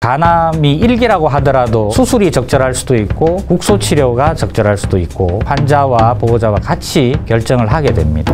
간암이 1기라고 하더라도 수술이 적절할 수도 있고 국소 치료가 적절할 수도 있고 환자와 보호자와 같이 결정을 하게 됩니다.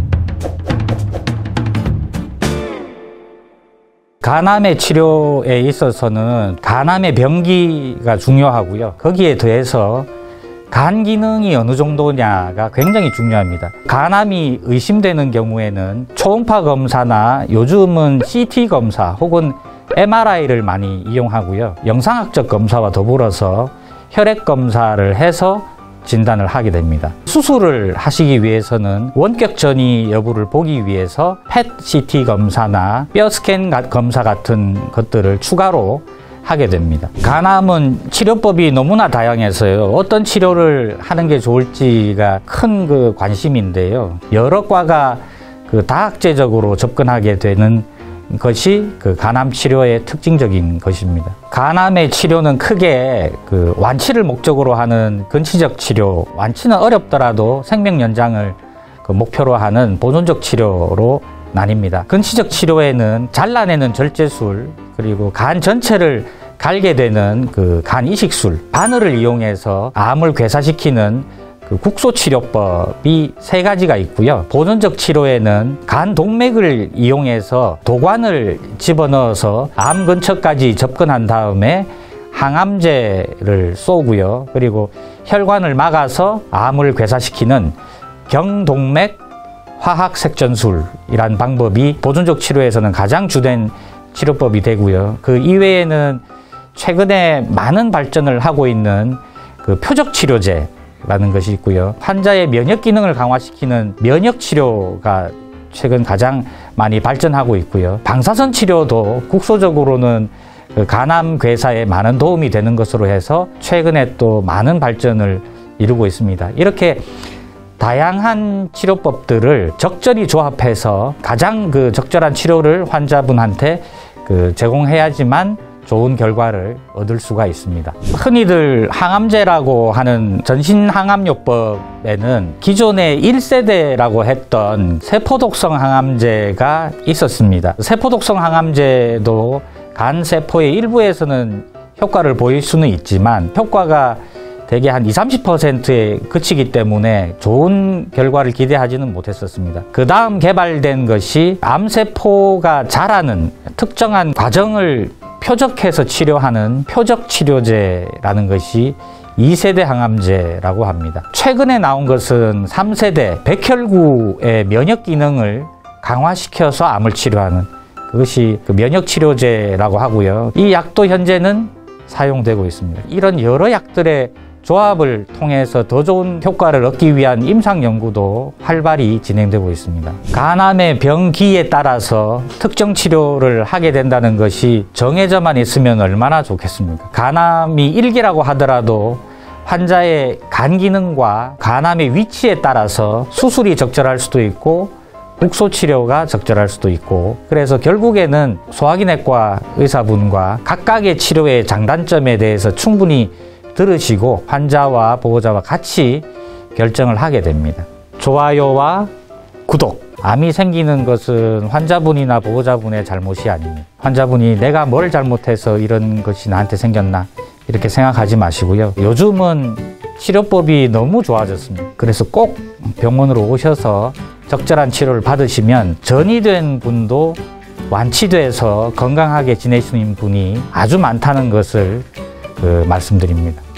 간암의 치료에 있어서는 간암의 병기가 중요하고요. 거기에 더해서 간 기능이 어느 정도냐가 굉장히 중요합니다. 간암이 의심되는 경우에는 초음파 검사나 요즘은 CT 검사 혹은 MRI를 많이 이용하고요. 영상학적 검사와 더불어서 혈액 검사를 해서 진단을 하게 됩니다. 수술을 하시기 위해서는 원격 전이 여부를 보기 위해서 PET-CT 검사나 뼈 스캔 검사 같은 것들을 추가로 하게 됩니다. 간암은 치료법이 너무나 다양해서요. 어떤 치료를 하는 게 좋을지가 큰 관심인데요. 여러 과가 다학제적으로 접근하게 되는 것이 간암 치료의 특징적인 것입니다. 간암의 치료는 크게 완치를 목적으로 하는 근치적 치료, 완치는 어렵더라도 생명 연장을 목표로 하는 보존적 치료로 나뉩니다. 근치적 치료에는 잘라내는 절제술, 그리고 간 전체를 갈게 되는 간 이식술, 바늘을 이용해서 암을 괴사시키는 국소치료법이 3가지가 있고요. 보존적 치료에는 간 동맥을 이용해서 도관을 집어넣어서 암 근처까지 접근한 다음에 항암제를 쏘고요. 그리고 혈관을 막아서 암을 괴사시키는 경동맥 화학색전술이란 방법이 보존적 치료에서는 가장 주된 치료법이 되고요. 그 이외에는 최근에 많은 발전을 하고 있는 표적치료제 라는 것이 있고요. 환자의 면역 기능을 강화시키는 면역 치료가 최근 가장 많이 발전하고 있고요. 방사선 치료도 국소적으로는 간암 괴사에 많은 도움이 되는 것으로 해서 최근에 또 많은 발전을 이루고 있습니다. 이렇게 다양한 치료법들을 적절히 조합해서 가장 적절한 치료를 환자분한테 제공해야지만 좋은 결과를 얻을 수가 있습니다. 흔히들 항암제라고 하는 전신항암요법에는 기존에 1세대라고 했던 세포독성 항암제가 있었습니다. 세포독성 항암제도 간세포의 일부에서는 효과를 보일 수는 있지만 효과가 대개 한 20~30%에 그치기 때문에 좋은 결과를 기대하지는 못했었습니다. 그 다음 개발된 것이 암세포가 자라는 특정한 과정을 표적해서 치료하는 표적치료제라는 것이 2세대 항암제라고 합니다. 최근에 나온 것은 3세대 백혈구의 면역 기능을 강화시켜서 암을 치료하는 그것이 면역치료제라고 하고요. 이 약도 현재는 사용되고 있습니다. 이런 여러 약들의 조합을 통해서 더 좋은 효과를 얻기 위한 임상 연구도 활발히 진행되고 있습니다. 간암의 병기에 따라서 특정 치료를 하게 된다는 것이 정해져만 있으면 얼마나 좋겠습니까? 간암이 1기라고 하더라도 환자의 간 기능과 간암의 위치에 따라서 수술이 적절할 수도 있고 국소 치료가 적절할 수도 있고, 그래서 결국에는 소화기내과 의사분과 각각의 치료의 장단점에 대해서 충분히 들으시고 환자와 보호자와 같이 결정을 하게 됩니다. 좋아요와 구독. 암이 생기는 것은 환자분이나 보호자분의 잘못이 아닙니다. 환자분이 내가 뭘 잘못해서 이런 것이 나한테 생겼나 이렇게 생각하지 마시고요. 요즘은 치료법이 너무 좋아졌습니다. 그래서 꼭 병원으로 오셔서 적절한 치료를 받으시면 전이 된 분도 완치돼서 건강하게 지내시는 분이 아주 많다는 것을 말씀드립니다.